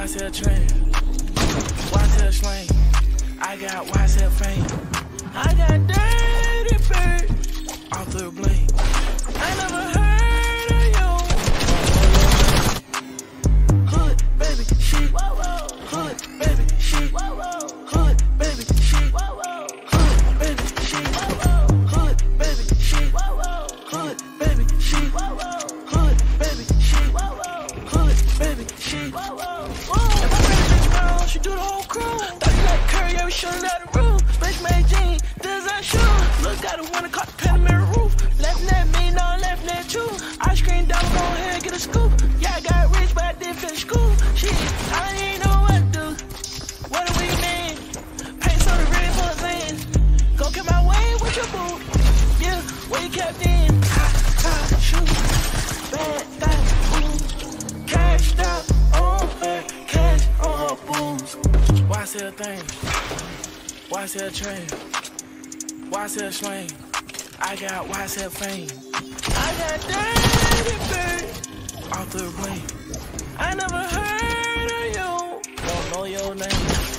YSL train, YSL slang. I got YSL fame. I got dirty bird off the blade. I never heard of you. Hood, baby, she. Hood, baby, she. Hood, baby, she. Hood, baby, she. Hood, baby, she. Hood, baby, she. Hood, baby, she. Hood, baby, she. If I bring a bitch around, she do the whole crew. Thought you like Curry, yeah, we shooting out the room. Bitch made jeans, design shoes. Look, got a winner, caught the Panamera roof. Left net me, no, left net you. Ice cream dollar, go ahead, get a scoop. Yeah, I got rich, but I didn't finish school. Shit, I ain't know what to do. What do we mean? Paint so the red for the hands. Go get my way with your boo. Yeah, where you kept in. Hot, shoot. Bad, that, boom. Cashed out on her, cash on her booms. YSL things, YSL train, YSL slang. I got YSL fame. I got dirty bird off the rain. I never heard of you. Don't know your name.